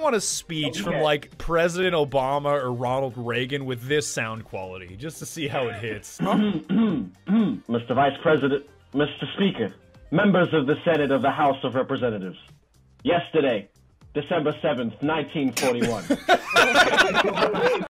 want a speech from, like, President Obama or Ronald Reagan with this sound quality, just to see how it hits. Mr. Vice President, Mr. Speaker, members of the Senate of the House of Representatives. Yesterday, December 7th, 1941.